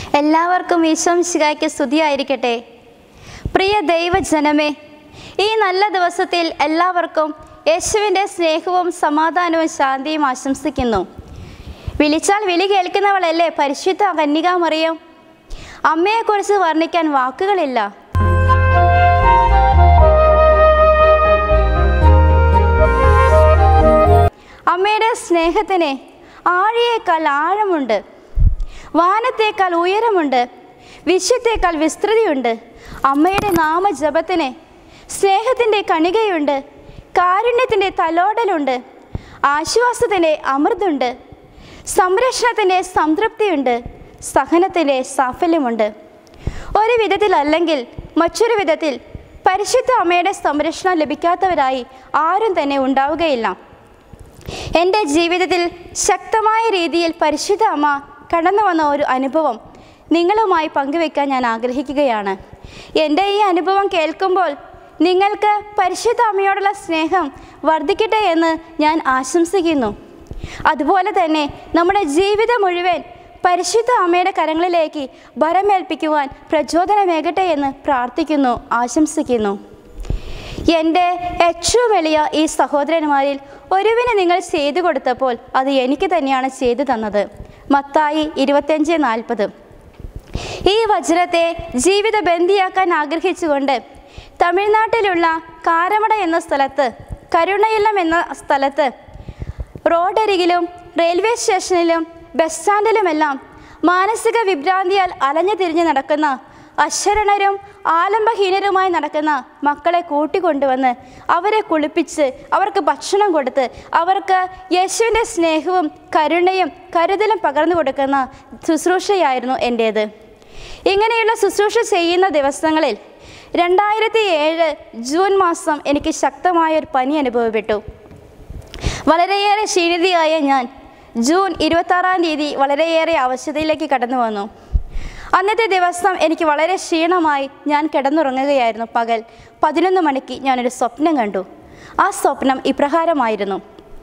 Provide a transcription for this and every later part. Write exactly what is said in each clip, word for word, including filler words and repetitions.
എല്ലാവർക്കും ഈശോ മിശിഹായ്ക്ക് സ്തുതിയായിരിക്കട്ടെ. പ്രിയ ദൈവജനമേ, ഈ നല്ല ദിവസത്തിൽ എല്ലാവർക്കും യേശുവിൻ്റെ സ്നേഹവും സമാധാനവും ശാന്തിയും ആശംസിക്കുന്നു. വിളിച്ചാൽ വിളി കേൾക്കുന്നവളല്ലേ പരിശുദ്ധ കന്യകാമറിയം. അമ്മയെക്കുറിച്ച് വർണ്ണിക്കാൻ വാക്കുകളില്ല. അമ്മയുടെ സ്നേഹത്തിന് ആഴിയേക്കാൾ ആഴമുണ്ട്, വാനത്തേക്കാൾ ഉയരമുണ്ട്, വിശ്വത്തേക്കാൾ വിസ്തൃതിയുണ്ട്. അമ്മയുടെ നാമജപത്തിന് സ്നേഹത്തിൻ്റെ കണികയുണ്ട്, കാരുണ്യത്തിൻ്റെ തലോടലുണ്ട്, ആശ്വാസത്തിൻ്റെ അമൃതുണ്ട്, സംരക്ഷണത്തിൻ്റെ സംതൃപ്തിയുണ്ട്, സഹനത്തിൻ്റെ സാഫല്യമുണ്ട്. ഒരു വിധത്തിലല്ലെങ്കിൽ മറ്റൊരു വിധത്തിൽ പരിശുദ്ധ അമ്മയുടെ സംരക്ഷണം ലഭിക്കാത്തവരായി ആരും തന്നെ ഉണ്ടാവുകയില്ല. എൻ്റെ ജീവിതത്തിൽ ശക്തമായ രീതിയിൽ പരിശുദ്ധ അമ്മ കടന്നു വന്ന ഒരു അനുഭവം നിങ്ങളുമായി പങ്കുവെക്കാൻ ഞാൻ ആഗ്രഹിക്കുകയാണ്. എൻ്റെ ഈ അനുഭവം കേൾക്കുമ്പോൾ നിങ്ങൾക്ക് പരിശുദ്ധ അമ്മയോടുള്ള സ്നേഹം വർദ്ധിക്കട്ടെ എന്ന് ഞാൻ ആശംസിക്കുന്നു. അതുപോലെ തന്നെ നമ്മുടെ ജീവിതം മുഴുവൻ പരിശുദ്ധ അമ്മയുടെ കരങ്ങളിലേക്ക് ഭരമേൽപ്പിക്കുവാൻ പ്രചോദനമേകട്ടെ എന്ന് പ്രാർത്ഥിക്കുന്നു, ആശംസിക്കുന്നു. എൻ്റെ ഏറ്റവും വലിയ ഈ സഹോദരന്മാരിൽ ഒരുവിനെ നിങ്ങൾ ചെയ്തു കൊടുത്തപ്പോൾ അത് എനിക്ക് തന്നെയാണ് ചെയ്തു തന്നത്. മത്തായി ഇരുപത്തിയഞ്ച് നാൽപ്പത്. ഈ വചനത്തെ ജീവിത ബന്ധിയാക്കാൻ ആഗ്രഹിച്ചുകൊണ്ട് തമിഴ്നാട്ടിലുള്ള കാരമട എന്ന സ്ഥലത്ത്, കരുണയില്ലം എന്ന സ്ഥലത്ത് റോഡരികിലും റെയിൽവേ സ്റ്റേഷനിലും ബസ് സ്റ്റാൻഡിലുമെല്ലാം മാനസിക വിഭ്രാന്തിയാൽ അലഞ്ഞു തിരിഞ്ഞ് നടക്കുന്ന അശരണരും ആലംബഹീനരുമായി നടക്കുന്ന മക്കളെ കൂട്ടിക്കൊണ്ടുവന്ന് അവരെ കുളിപ്പിച്ച് അവർക്ക് ഭക്ഷണം കൊടുത്ത് അവർക്ക് യേശുവിൻ്റെ സ്നേഹവും കരുണയും കരുതലും പകർന്നു കൊടുക്കുന്ന ശുശ്രൂഷയായിരുന്നു എൻ്റേത്. ഇങ്ങനെയുള്ള ശുശ്രൂഷ ചെയ്യുന്ന ദിവസങ്ങളിൽ രണ്ടായിരത്തി ഏഴ് ജൂൺ മാസം എനിക്ക് ശക്തമായൊരു പനി അനുഭവപ്പെട്ടു. വളരെയേറെ ക്ഷീണിതയായ ഞാൻ ജൂൺ ഇരുപത്താറാം തീയതി വളരെയേറെ അവശതയിലേക്ക് കടന്നു വന്നു. അന്നത്തെ ദിവസം എനിക്ക് വളരെ ക്ഷീണമായി ഞാൻ കിടന്നുറങ്ങുകയായിരുന്നു. പകൽ പതിനൊന്ന് മണിക്ക് ഞാനൊരു സ്വപ്നം കണ്ടു. ആ സ്വപ്നം ഇപ്രകാരമായിരുന്നു: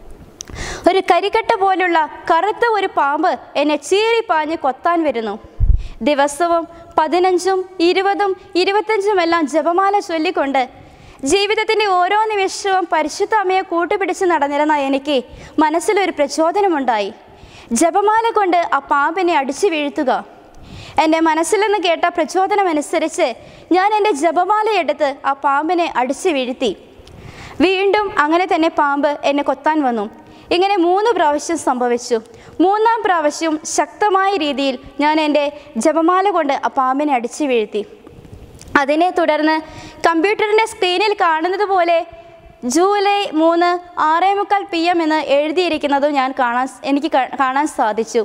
ഒരു കരിക്കട്ട പോലുള്ള കറുത്ത ഒരു പാമ്പ് എന്നെ ചീറി പാഞ്ഞ് കൊത്താൻ വരുന്നു. ദിവസവും പതിനഞ്ചും ഇരുപതും ഇരുപത്തഞ്ചുമെല്ലാം ജപമാല ചൊല്ലിക്കൊണ്ട് ജീവിതത്തിൻ്റെ ഓരോ നിമിഷവും പരിശുദ്ധ അമ്മയെ കൂട്ടുപിടിച്ച് നടന്നിരുന്ന എനിക്ക് മനസ്സിലൊരു പ്രചോദനമുണ്ടായി. ജപമാല കൊണ്ട് ആ പാമ്പിനെ അടിച്ചു വീഴ്ത്തുക. എൻ്റെ മനസ്സിൽ നിന്ന് കേട്ട പ്രചോദനമനുസരിച്ച് ഞാൻ എൻ്റെ ജപമാലയെടുത്ത് ആ പാമ്പിനെ അടിച്ചു വീഴ്ത്തി. വീണ്ടും അങ്ങനെ തന്നെ പാമ്പ് എന്നെ കൊത്താൻ വന്നു. ഇങ്ങനെ മൂന്ന് പ്രാവശ്യം സംഭവിച്ചു. മൂന്നാം പ്രാവശ്യം ശക്തമായ രീതിയിൽ ഞാൻ എൻ്റെ ജപമാല കൊണ്ട് ആ പാമ്പിനെ അടിച്ചു വീഴ്ത്തി. അതിനെ തുടർന്ന് കമ്പ്യൂട്ടറിൻ്റെ സ്ക്രീനിൽ കാണുന്നത് പോലെ ജൂലൈ മൂന്ന് ആറേ മുക്കാൽ പി എം എന്ന് എഴുതിയിരിക്കുന്നതും ഞാൻ കാണാൻ എനിക്ക് കാണാൻ സാധിച്ചു.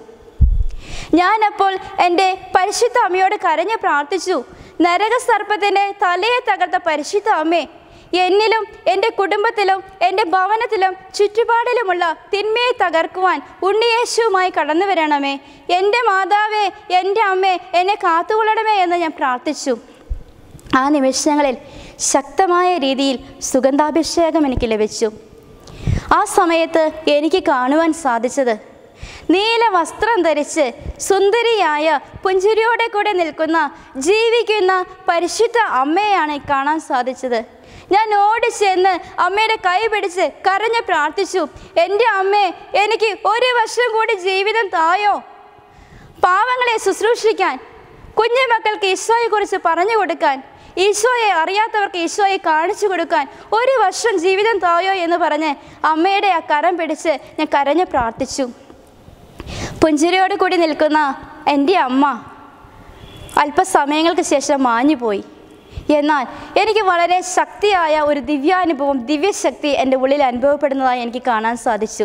ഞാനപ്പോൾ എൻ്റെ പരിശുദ്ധ അമ്മയോട് കരഞ്ഞ് പ്രാർത്ഥിച്ചു: നരകസർപ്പത്തിൻ്റെ തലയെ തകർത്ത പരിശുദ്ധ അമ്മേ, എന്നിലും എൻ്റെ കുടുംബത്തിലും എൻ്റെ ഭവനത്തിലും ചുറ്റുപാടിലുമുള്ള തിന്മയെ തകർക്കുവാൻ ഉണ്ണിയേശുവുമായി കടന്നു വരണമേ. എൻ്റെ മാതാവേ, എൻ്റെ അമ്മേ, എന്നെ കാത്തുകൊള്ളണമേ എന്ന് ഞാൻ പ്രാർത്ഥിച്ചു. ആ നിമിഷങ്ങളിൽ ശക്തമായ രീതിയിൽ സുഗന്ധാഭിഷേകം എനിക്ക് ലഭിച്ചു. ആ സമയത്ത് എനിക്ക് കാണുവാൻ സാധിച്ചത് നീല വസ്ത്രം ധരിച്ച് സുന്ദരിയായ പുഞ്ചിരിയോടെ കൂടെ നിൽക്കുന്ന ജീവിക്കുന്ന പരിശുദ്ധ അമ്മയെയാണ് കാണാൻ സാധിച്ചത്. ഞാൻ ഓടിച്ചെന്ന് അമ്മയുടെ കൈ പിടിച്ച് കരഞ്ഞ് പ്രാർത്ഥിച്ചു: എൻ്റെ അമ്മേ, എനിക്ക് ഒരു വർഷം കൂടി ജീവിതം തായോ. പാവങ്ങളെ ശുശ്രൂഷിക്കാൻ, കുഞ്ഞുമക്കൾക്ക് ഈശോയെക്കുറിച്ച് പറഞ്ഞു കൊടുക്കാൻ, ഈശോയെ അറിയാത്തവർക്ക് ഈശോയെ കാണിച്ചു കൊടുക്കാൻ ഒരു വർഷം ജീവിതം തായോ എന്ന് പറഞ്ഞ് അമ്മയുടെ ആ കരം പിടിച്ച് ഞാൻ കരഞ്ഞ് പ്രാർത്ഥിച്ചു. പുഞ്ചിരിയോട് കൂടി നിൽക്കുന്ന എൻ്റെ അമ്മ അല്പസമയങ്ങൾക്ക് ശേഷം മാഞ്ഞുപോയി. എന്നാൽ എനിക്ക് വളരെ ശക്തിയായ ഒരു ദിവ്യാനുഭവം, ദിവ്യശക്തി എൻ്റെ ഉള്ളിൽ അനുഭവപ്പെടുന്നതായി എനിക്ക് കാണാൻ സാധിച്ചു.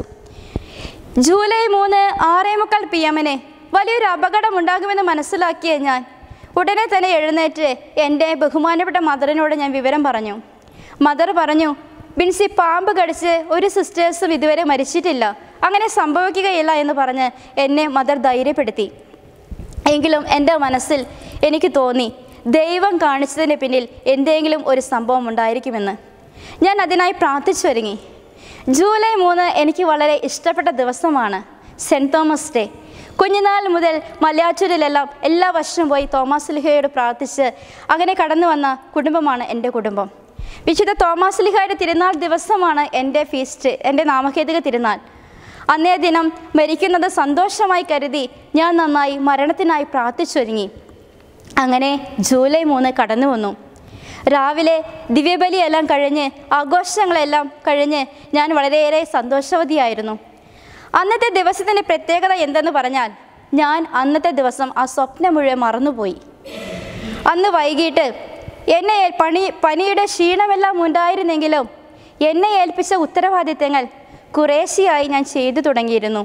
ജൂലൈ മൂന്ന് ആറേ മുക്കാൽ പി എമ്മിന് വലിയൊരു അപകടം ഉണ്ടാകുമെന്ന് മനസ്സിലാക്കിയ ഞാൻ ഉടനെ തന്നെ എഴുന്നേറ്റ് എൻ്റെ ബഹുമാനപ്പെട്ട മദറിനോട് ഞാൻ വിവരം പറഞ്ഞു. മദർ പറഞ്ഞു: ബിൻസി, പാമ്പ് കടിച്ച് ഒരു സിസ്റ്റേഴ്സും ഇതുവരെ മരിച്ചിട്ടില്ല, അങ്ങനെ സംഭവിക്കുകയില്ല എന്ന് പറഞ്ഞ് എന്നെ മദർ ധൈര്യപ്പെടുത്തി. എങ്കിലും എൻ്റെ മനസ്സിൽ എനിക്ക് തോന്നി ദൈവം കാണിച്ചതിന് പിന്നിൽ എന്തെങ്കിലും ഒരു സംഭവം ഉണ്ടായിരിക്കുമെന്ന്. ഞാൻ അതിനായി പ്രാർത്ഥിച്ചൊരുങ്ങി. ജൂലൈ മൂന്ന് എനിക്ക് വളരെ ഇഷ്ടപ്പെട്ട ദിവസമാണ്, സെൻറ്റ് തോമസ് ഡേ. കുഞ്ഞുനാൾ മുതൽ മലയാറ്റൂരിലെല്ലാം എല്ലാ വർഷവും പോയി തോമാശ്ലീഹയോട് പ്രാർത്ഥിച്ച് അങ്ങനെ കടന്നു വന്ന കുടുംബമാണ് എൻ്റെ കുടുംബം. വിശുദ്ധ തോമാശ്ലീഹയുടെ തിരുനാൾ ദിവസമാണ് എൻ്റെ ഫീസ്റ്റ്, എൻ്റെ നാമകേതിക തിരുനാൾ. അന്നേ ദിനം മരിക്കുന്നത് സന്തോഷമായി കരുതി ഞാൻ നന്നായി മരണത്തിനായി പ്രാർത്ഥിച്ചൊരുങ്ങി. അങ്ങനെ ജൂലൈ മൂന്ന് കടന്നു വന്നു. രാവിലെ ദിവ്യബലിയെല്ലാം കഴിഞ്ഞ് ആഘോഷങ്ങളെല്ലാം കഴിഞ്ഞ് ഞാൻ വളരെയേറെ സന്തോഷവതിയായിരുന്നു. അന്നത്തെ ദിവസത്തിൻ്റെ പ്രത്യേകത എന്തെന്ന് പറഞ്ഞാൽ, ഞാൻ അന്നത്തെ ദിവസം ആ സ്വപ്നം മുഴുവൻ മറന്നുപോയി. അന്ന് വൈകിട്ട് എന്നെ പണി പനിയുടെ ക്ഷീണമെല്ലാം ഉണ്ടായിരുന്നെങ്കിലും എന്നെ ഏൽപ്പിച്ച ഉത്തരവാദിത്തങ്ങൾ കുറേശ്ശെയായി ഞാൻ ചെയ്തു തുടങ്ങിയിരുന്നു.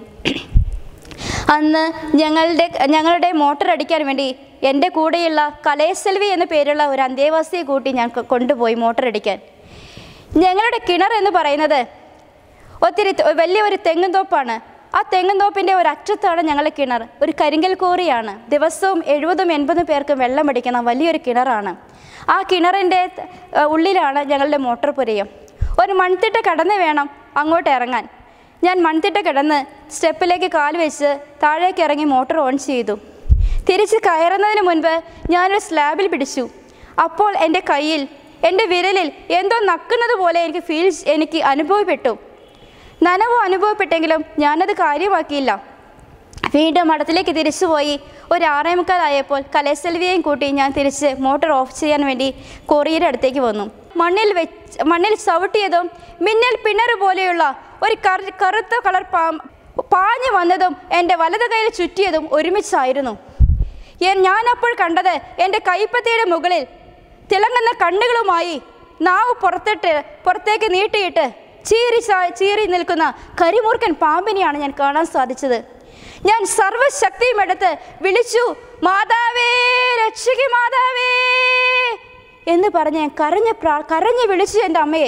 അന്ന് ഞങ്ങളുടെ ഞങ്ങളുടെ മോട്ടർ അടിക്കാൻ വേണ്ടി എൻ്റെ കൂടെയുള്ള കലയസെൽവി എന്ന പേരുള്ള ഒരു അന്തേവാസിയെ കൂട്ടി ഞാൻ കൊണ്ടുപോയി മോട്ടർ അടിക്കാൻ. ഞങ്ങളുടെ കിണർ എന്ന് പറയുന്നത് ഒത്തിരി വലിയൊരു തെങ്ങുംതോപ്പാണ്. ആ തെങ്ങുംതോപ്പിൻ്റെ ഒരറ്റത്താണ് ഞങ്ങളുടെ കിണർ. ഒരു കരിങ്കൽ കോറിയാണ്. ദിവസവും എഴുപതും എൺപതും പേർക്ക് വെള്ളം അടിക്കുന്ന വലിയൊരു കിണറാണ്. ആ കിണറിൻ്റെ ഉള്ളിലാണ് ഞങ്ങളുടെ മോട്ടോർ പുരയും. ഒരു മൺതിട്ട കടന്ന് വേണം അങ്ങോട്ട് ഇറങ്ങാൻ. ഞാൻ മൺതിട്ട കിടന്ന് സ്റ്റെപ്പിലേക്ക് കാൽ വെച്ച് താഴേക്ക് ഇറങ്ങി മോട്ടോർ ഓൺ ചെയ്തു. തിരിച്ച് കയറുന്നതിന് മുൻപ് ഞാനൊരു സ്ലാബിൽ പിടിച്ചു. അപ്പോൾ എൻ്റെ കയ്യിൽ, എൻ്റെ വിരലിൽ എന്തോ നക്കുന്നത് പോലെ എനിക്ക് ഫീൽ എനിക്ക് അനുഭവപ്പെട്ടു. നനവ് അനുഭവപ്പെട്ടെങ്കിലും ഞാനത് കാര്യമാക്കിയില്ല. വീണ്ടും മഠത്തിലേക്ക് തിരിച്ചുപോയി. ഒരു ആറേ മുക്കാലായപ്പോൾ കലയസെൽവിയെയും കൂട്ടി ഞാൻ തിരിച്ച് മോട്ടോർ ഓഫ് ചെയ്യാൻ വേണ്ടി കോറിയുടെ അടുത്തേക്ക് വന്നു. മണ്ണിൽ വെച്ച് മണ്ണിൽ ചവിട്ടിയതും മിന്നൽ പിണറ് പോലെയുള്ള ഒരു കറു കറുത്ത കളർ പാ പാഞ്ഞു വന്നതും എൻ്റെ വലത് കയ്യിൽ ചുറ്റിയതും ഒരുമിച്ചായിരുന്നു. ഞാനപ്പോൾ കണ്ടത് എൻ്റെ കൈപ്പത്തിയുടെ മുകളിൽ തിളങ്ങുന്ന കണ്ണുകളുമായി നാവ് പുറത്തിട്ട് പുറത്തേക്ക് നീട്ടിയിട്ട് ചീറി ചീറി നിൽക്കുന്ന കരിമൂർക്കൻ പാമ്പിനെയാണ് ഞാൻ കാണാൻ സാധിച്ചത്. ഞാൻ സർവശക്തിയും എടുത്ത് വിളിച്ചു, മാതാവേ രക്ഷിക്കു മാതാവേ എന്ന് പറഞ്ഞ് ഞാൻ കരഞ്ഞ് പ്രാ കരഞ്ഞ് വിളിച്ചു എൻ്റെ അമ്മയെ.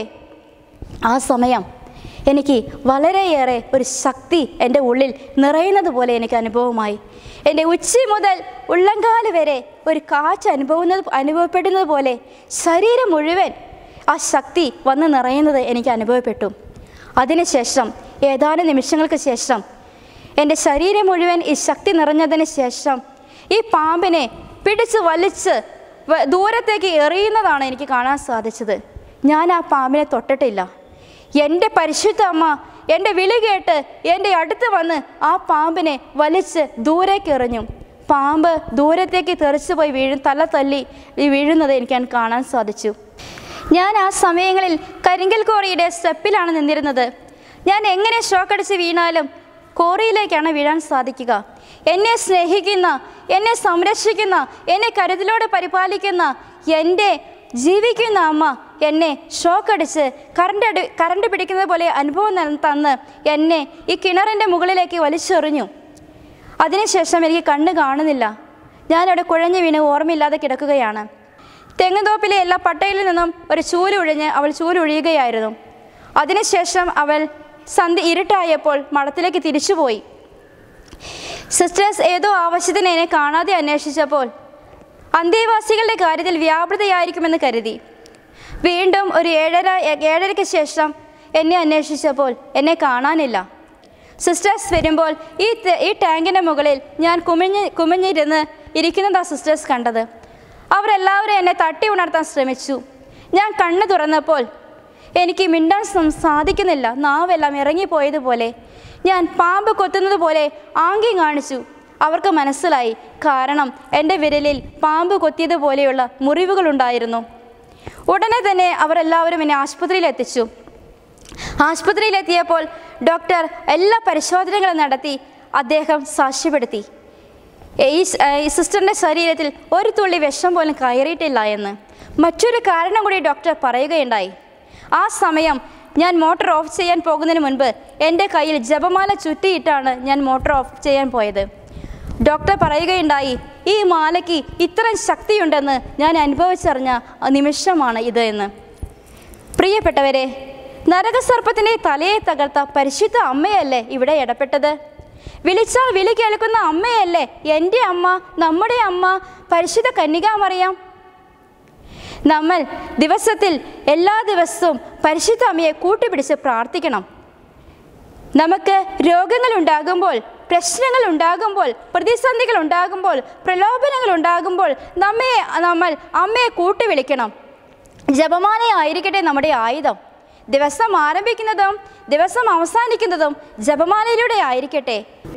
ആ സമയം എനിക്ക് വളരെയേറെ ഒരു ശക്തി എൻ്റെ ഉള്ളിൽ നിറയുന്നത് പോലെ എനിക്ക് അനുഭവമായി. എൻ്റെ ഉച്ചി മുതൽ ഉള്ളങ്കാല് വരെ ഒരു കാറ്റ് അനുഭവുന്നത് അനുഭവപ്പെടുന്നത് പോലെ ശരീരം മുഴുവൻ ആ ശക്തി വന്ന് നിറയുന്നത് എനിക്ക് അനുഭവപ്പെട്ടു. അതിനുശേഷം ഏതാനും നിമിഷങ്ങൾക്ക് ശേഷം എൻ്റെ ശരീരം മുഴുവൻ ഈ ശക്തി നിറഞ്ഞതിന് ശേഷം ഈ പാമ്പിനെ പിടിച്ച് വലിച്ച് ദൂരത്തേക്ക് എറിയുന്നതാണ് എനിക്ക് കാണാൻ സാധിച്ചത്. ഞാൻ ആ പാമ്പിനെ തൊട്ടിട്ടില്ല. എൻ്റെ പരിശുദ്ധ അമ്മ എൻ്റെ വിളി കേട്ട് എൻ്റെ അടുത്ത് വന്ന് ആ പാമ്പിനെ വലിച്ച് ദൂരേക്ക് എറിഞ്ഞു. പാമ്പ് ദൂരത്തേക്ക് തെറിച്ചു പോയി വീഴും തല തല്ലി വീഴുന്നത് എനിക്ക് കാണാൻ സാധിച്ചു. ഞാൻ ആ സമയങ്ങളിൽ കരിങ്കൽ കോറിയുടെ സ്റ്റെപ്പിലാണ് നിന്നിരുന്നത്. ഞാൻ എങ്ങനെ ഷോക്കടിച്ച് വീണാലും കോറിയിലേക്കാണ് വീഴാൻ സാധിക്കുക. എന്നെ സ്നേഹിക്കുന്ന, എന്നെ സംരക്ഷിക്കുന്ന, എന്നെ കരുതലോടെ പരിപാലിക്കുന്ന എൻ്റെ ജീവിക്കുന്ന അമ്മ എന്നെ ഷോക്കടിച്ച് കറണ്ട് അടി കറണ്ട് പിടിക്കുന്നത് പോലെ അനുഭവം തന്ന് എന്നെ ഈ കിണറിൻ്റെ മുകളിലേക്ക് വലിച്ചെറിഞ്ഞു. അതിനുശേഷം എനിക്ക് കണ്ണ് കാണുന്നില്ല. ഞാനവിടെ കുഴഞ്ഞു വീണ് ഓർമ്മയില്ലാതെ കിടക്കുകയാണ്. തെങ്ങുതോപ്പിലെ എല്ലാ പട്ടയിൽ നിന്നും ഒരു ചൂലൊഴിഞ്ഞ് അവൾ ചൂലൊഴിയുകയായിരുന്നു. അതിനുശേഷം അവൾ സന്ധ്യ ഇരുട്ടായപ്പോൾ മഠത്തിലേക്ക് തിരിച്ചുപോയി. സിസ്റ്റേഴ്സ് ഏതോ ആവശ്യത്തിന് എന്നെ കാണാതെ അന്വേഷിച്ചപ്പോൾ അന്തേവാസികളുടെ കാര്യത്തിൽ വ്യാപൃതയായിരിക്കുമെന്ന് കരുതി. വീണ്ടും ഒരു ഏഴര ഏഴരയ്ക്ക് ശേഷം എന്നെ അന്വേഷിച്ചപ്പോൾ എന്നെ കാണാനില്ല. സിസ്റ്റേഴ്സ് വരുമ്പോൾ ഈ ഈ ടാങ്കിൻ്റെ മുകളിൽ ഞാൻ കുമിഞ്ഞ് കുമിഞ്ഞിരുന്ന് ഇരിക്കുന്നതാണ് സിസ്റ്റേഴ്സ് കണ്ടത്. അവരെല്ലാവരും എന്നെ തട്ടി ഉണർത്താൻ ശ്രമിച്ചു. ഞാൻ കണ്ണ് തുറന്നപ്പോൾ എനിക്ക് മിണ്ടാൻ സാധിക്കുന്നില്ല. നാവെല്ലാം ഇറങ്ങിപ്പോയതുപോലെ ഞാൻ പാമ്പ് കൊത്തുന്നത് പോലെ ആംഗ്യം കാണിച്ചു. അവർക്ക് മനസ്സിലായി. കാരണം എൻ്റെ വിരലിൽ പാമ്പ് കൊത്തിയതുപോലെയുള്ള മുറിവുകളുണ്ടായിരുന്നു. ഉടനെ തന്നെ അവരെല്ലാവരും എന്നെ ആശുപത്രിയിലെത്തിച്ചു. ആശുപത്രിയിലെത്തിയപ്പോൾ ഡോക്ടർ എല്ലാ പരിശോധനകളും നടത്തി അദ്ദേഹം സാക്ഷ്യപ്പെടുത്തി ഈ സിസ്റ്ററിൻ്റെ ശരീരത്തിൽ ഒരു തുള്ളി വിഷം പോലും കയറിയിട്ടില്ല എന്ന്. മറ്റൊരു കാരണം കൂടി ഡോക്ടർ പറയുകയുണ്ടായി. ആ സമയം ഞാൻ മോട്ടോർ ഓഫ് ചെയ്യാൻ പോകുന്നതിന് മുൻപ് എൻ്റെ കയ്യിൽ ജപമാല ചുറ്റിയിട്ടാണ് ഞാൻ മോട്ടോർ ഓഫ് ചെയ്യാൻ പോയത്. ഡോക്ടർ പറയുകയുണ്ടായി, ഈ മാലയ്ക്ക് ഇത്രയും ശക്തിയുണ്ടെന്ന് ഞാൻ അനുഭവിച്ചറിഞ്ഞ നിമിഷമാണ് ഇത് എന്ന്. പ്രിയപ്പെട്ടവരെ, നരകസർപ്പത്തിൻ്റെ തലയെ തകർത്ത പരിശുദ്ധ അമ്മയല്ലേ ഇവിടെ ഇടപെട്ടത്? വിളിച്ചാൽ വിളി കേൾക്കുന്ന അമ്മയല്ലേ എൻ്റെ അമ്മ, നമ്മുടെ അമ്മ പരിശുദ്ധ കന്യകാമറിയാം. നമ്മൾ ദിവസത്തിൽ എല്ലാ ദിവസവും പരിശുദ്ധ അമ്മയെ കൂട്ടുപിടിച്ച് പ്രാർത്ഥിക്കണം. നമുക്ക് രോഗങ്ങൾ ഉണ്ടാകുമ്പോൾ പ്രശ്നങ്ങൾ ഉണ്ടാകുമ്പോൾ, പ്രതിസന്ധികൾ ഉണ്ടാകുമ്പോൾ, പ്രലോഭനങ്ങൾ ഉണ്ടാകുമ്പോൾ നമ്മെ നമ്മൾ അമ്മയെ കൂട്ടുവിളിക്കണം. ജപമാലയായിരിക്കട്ടെ നമ്മുടെ ആയുധം. ദിവസം ആരംഭിക്കുന്നതും ദിവസം അവസാനിക്കുന്നതും ജപമാലയിലൂടെ ആയിരിക്കട്ടെ.